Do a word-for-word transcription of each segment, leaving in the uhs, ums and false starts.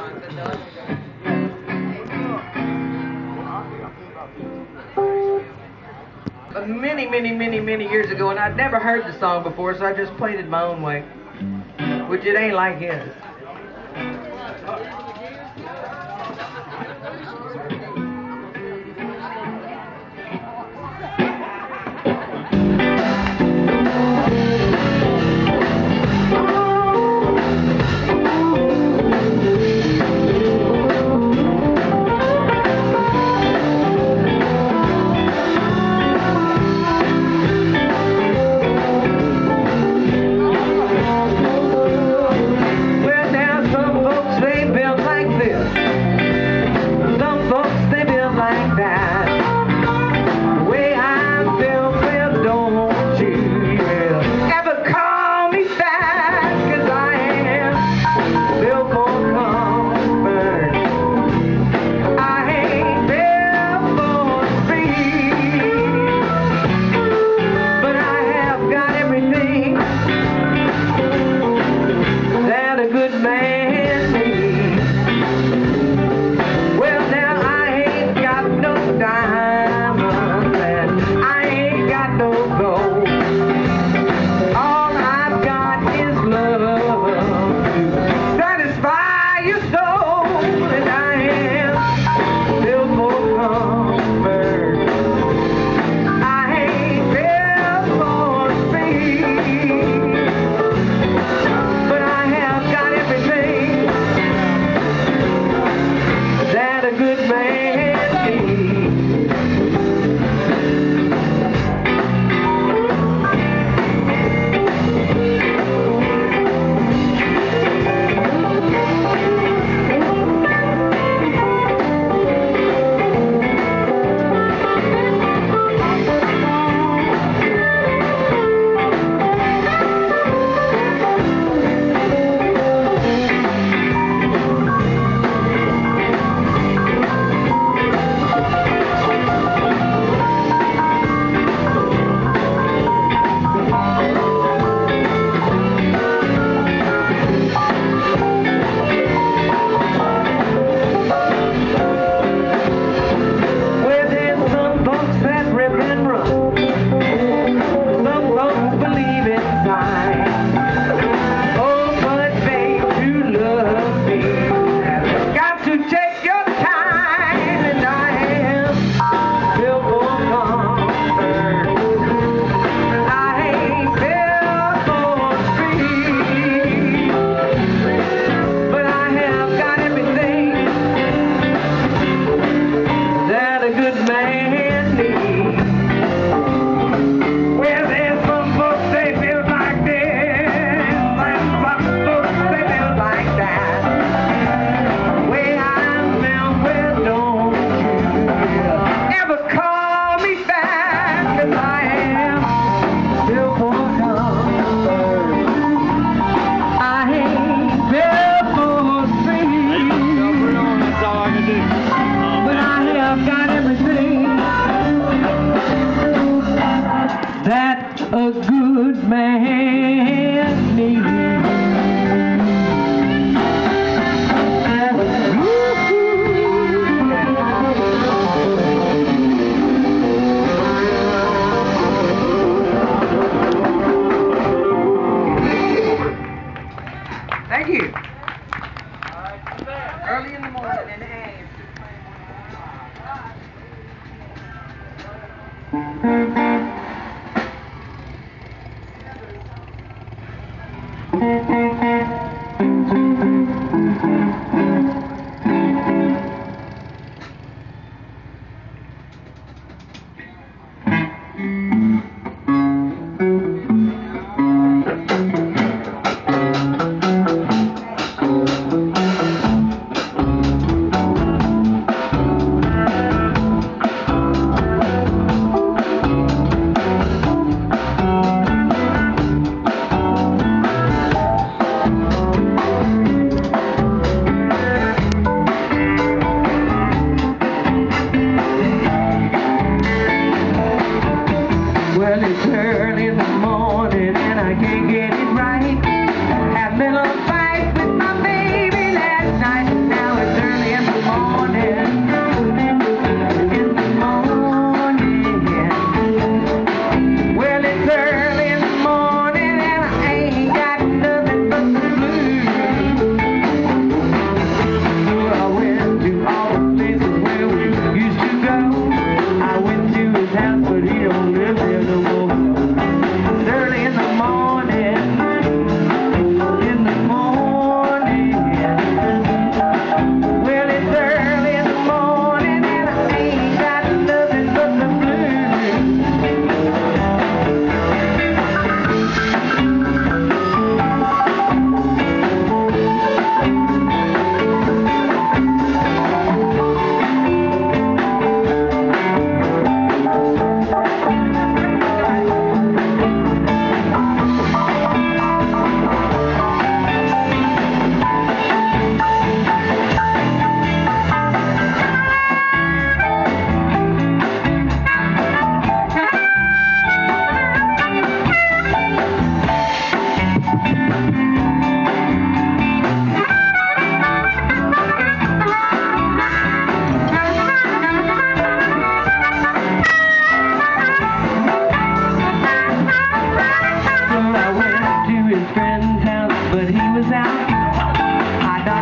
Many, many, many, many years ago, and I'd never heard the song before, so I just played it my own way, which it ain't like his.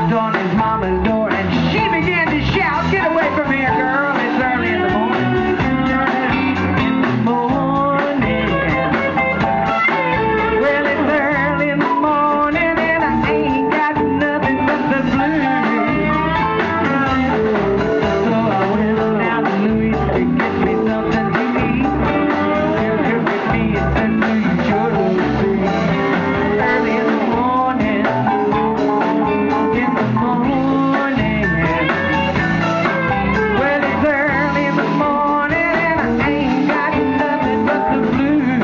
knocked on his mama's door and she began to shout, "Get away from here, girl, it's early in the morning." In the morning. Well, it's early in the morning and I ain't got nothing but the blues. So I went down to Louis to get me something to eat. And here with me and said, "Do you sure look sweet?" Early in the morning. In the morning. Well, it's early in the morning and I ain't got nothing but the blues.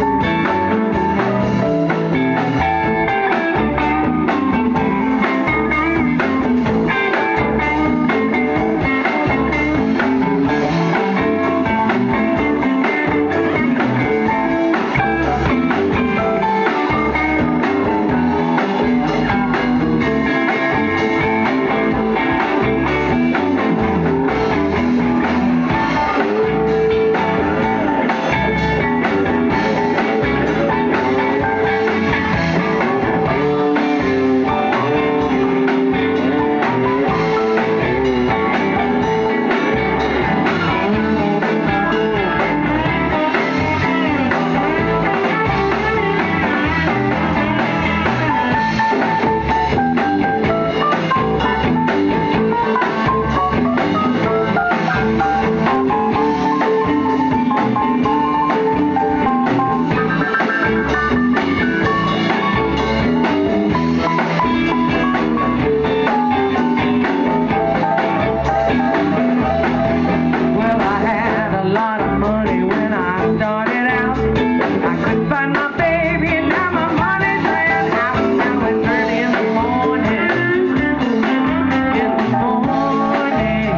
Well, I had a lot of money when I started out. I couldn't find my baby and now my money's ran out. Now it's early in the morning. In the morning.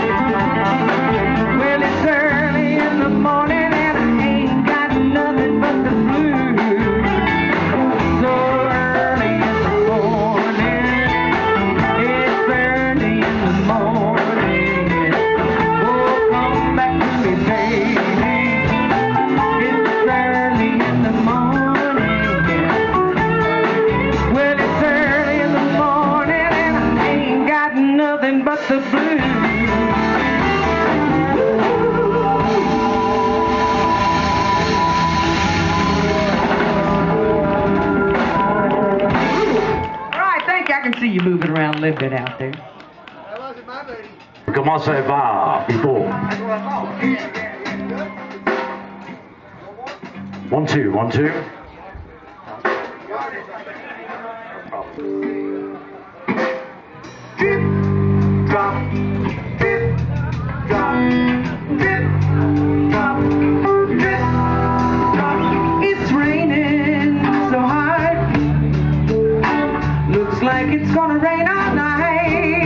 Well, it's early in the morning and I ain't got nothing but the blues. So early in the morning. It's early in the morning. Oh, come back to me, baby. It's early in the morning. Well, it's early in the morning and I ain't got nothing but the blues. All right, thank you. I can see you moving around a little bit out there. Comment ça va, people? One, two, one, two. Drip, drop, drip, drop, drip, drop, drip, drop. It's raining so hard. Looks like it's gonna rain all night.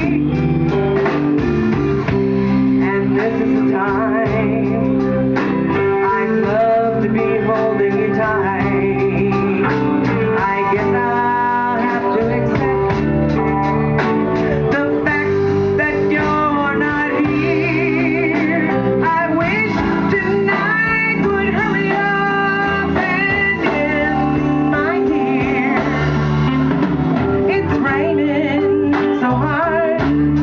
And this is the time I'd love to be holding you tight. I guess I'll have to accept the fact that you're not here. I wish tonight would hurry up and end, my dear. It's raining so hard.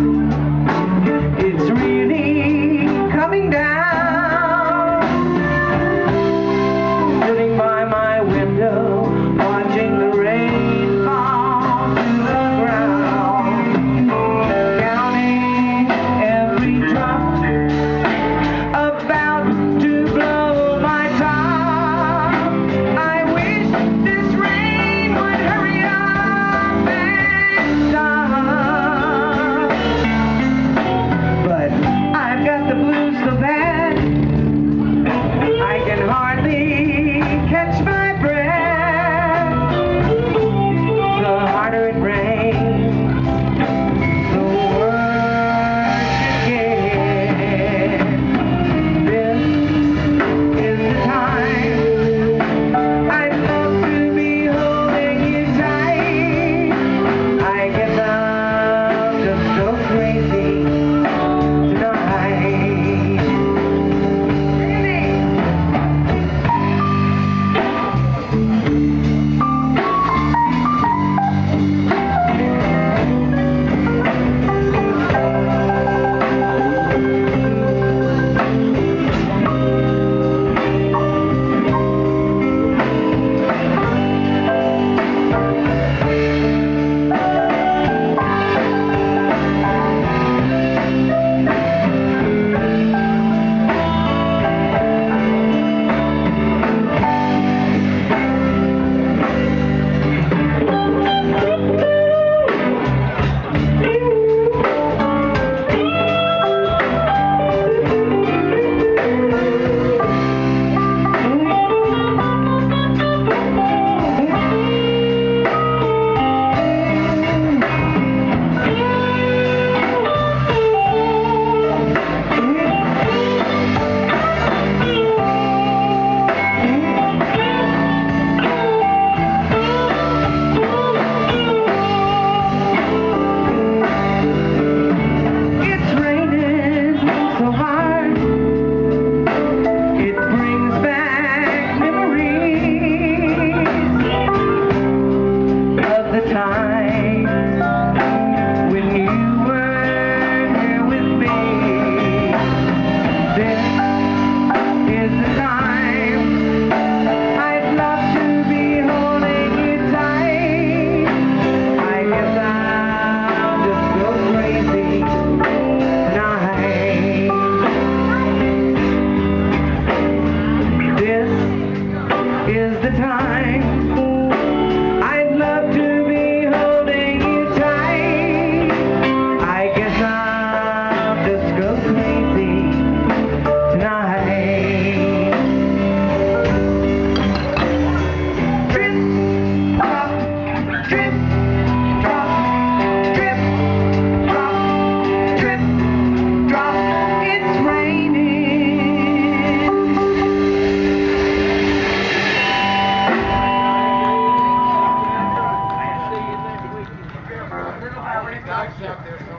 Little Valley.